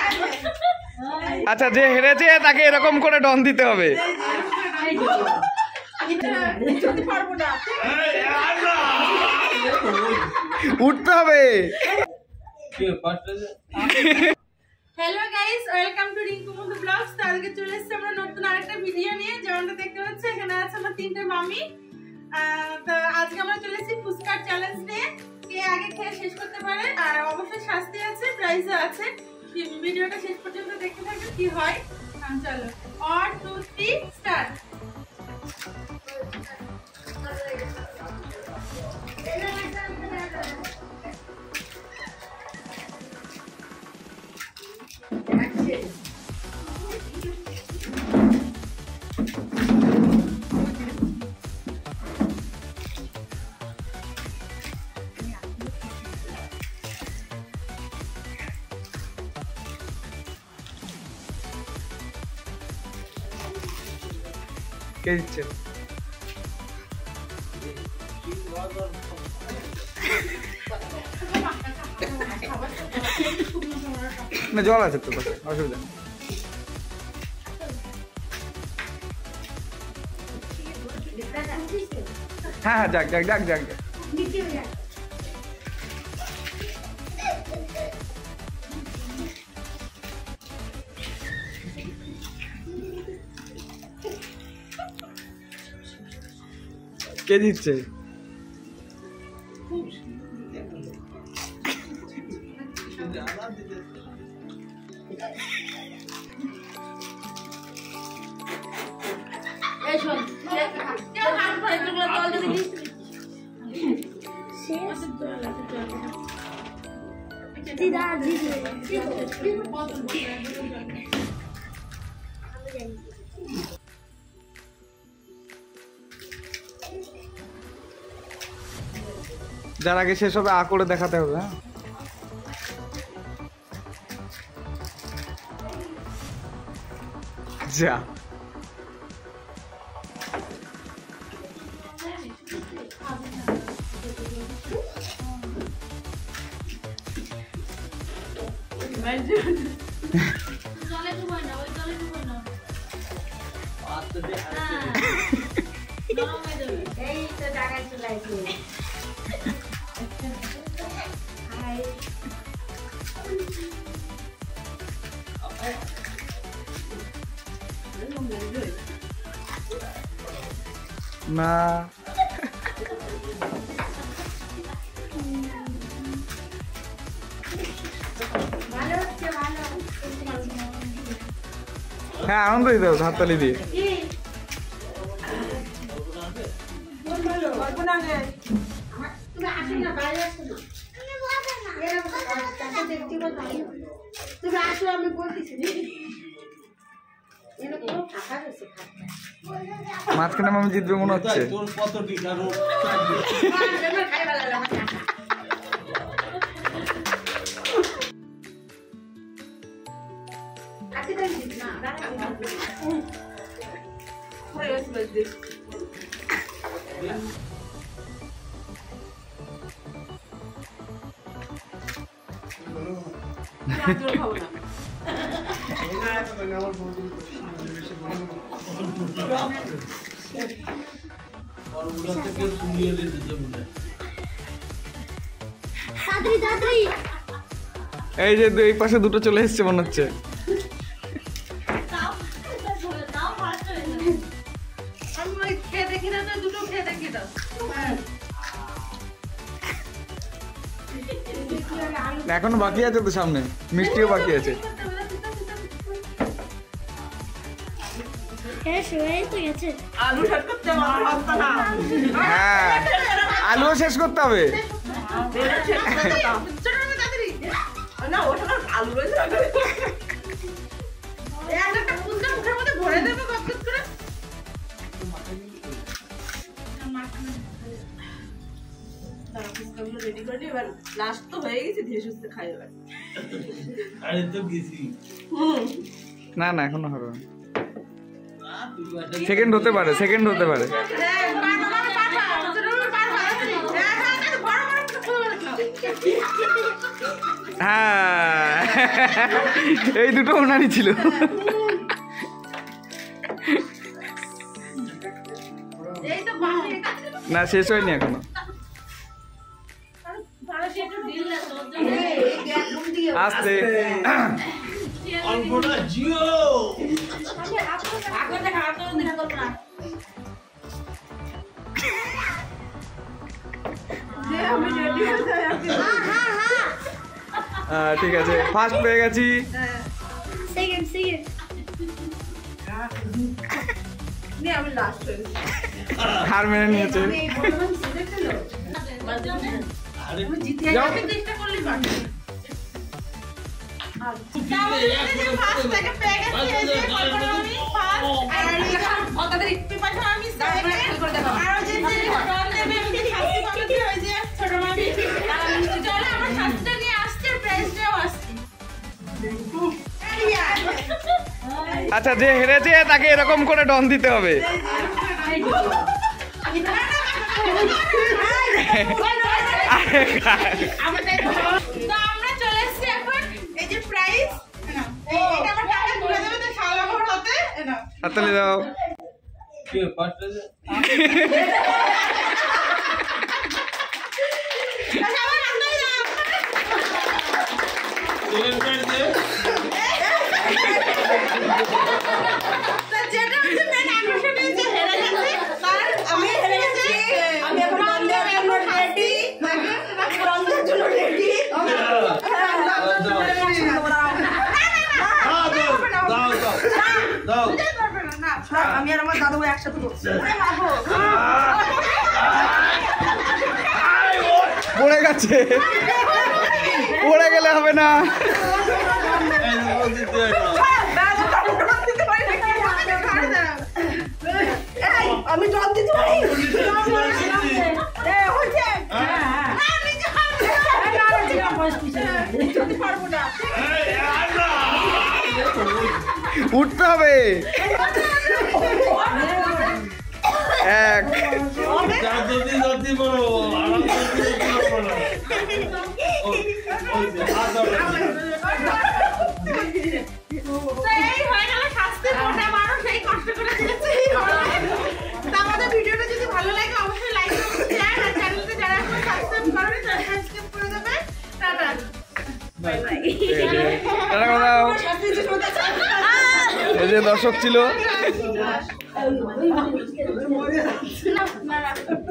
আচ্ছা, যে হেরেছে তাকে এরকম করে ডন দিতে হবে। উঠতে হবে। Hello guys, welcome to RinkuMadhu VLOGS। তো আজকে চলে এসেছি আমরা নতুন আরেকটা ভিডিও নিয়ে। যেমনটা দেখতে পাচ্ছি এখানে আছে আমার তিনটে মামি। তো আজকে আমরা চলে এসেছি ফুচকার চ্যালেঞ্জ নিয়ে। কে আগে খেয়ে শেষ করতে পারে, আর অবশ্যই শাস্তি আছে, প্রাইজও আছে। ভিডিওটা শেষ পর্যন্ত দেখতে থাকবে কি হয়। চলো 1 2 3 স্টার্ট। কে দিচ্ছে? না, জল আছে তো পাশে, অসুবিধা নেই। হ্যাঁ হ্যাঁ, যাক যাক যাক যাক যাক। কে দিচ্ছে? যার আগে শেষ হবে করে দেখাতে হবে। হ্যাঁ, যা না, হ্যাঁ আনন্দ দিতে হবে হাততালি দিয়ে। মাঝখানে আমি জিতবে মনে হচ্ছে। এই যে এই পাশে দুটো চলে এসছে মনে হচ্ছে। এখনো বাকি আছে তো, সামনে মিষ্টিও বাকি আছে। হ্যাঁ, আলুও শেষ করতে হবে। লাস্ট তো হয়ে গেছে, ধীরে সুস্থে খাই এবার। না না, এখনো হবে, সেকেন্ড হতে পারে, সেকেন্ড হতে পারে। হ্যাঁ এই দুটো ওনারই ছিল। না শেষ হয়নি এখনো। আস্তে ঠিক আছে, ফার্স্ট পেয়ে গেছি। হার মেনে নিয়েছে। আচ্ছা, যে হেরেছে তাকে এরকম করে ডন দিতে হবে। আমরা চলে এসেছি এখন, এই যে প্রাইস এটা আমার টাকা তুলে দেবে তো শালা ভোট হতে না হাততালি দাও। কে ফার্স্ট আছে? তোর কাছে দে। যেটা হচ্ছে মেন আকর্ষণ হচ্ছে হেরে গেছে তার আমি হেরে গেছি। আমি এখন বন্ধের জন্য রেডি, বন্ধের জন্য রেডি। দাও আমি আর আমার দাদু একসাথে করছি। পড়ে গেছে, পড়ে গেলে হবে না। আমি জল দিতে পারি। উঠতে হবে। এক আমাদের ভিডিওটা যদি ভালো লাগে অবশ্যই লাইক করবেন, শেয়ার আর চ্যানেলটা যারা এখন সাবস্ক্রাইব করেনি তারা সাবস্ক্রাইব করে দেবেন। Tata bye bye. এই যে দর্শক ছিল।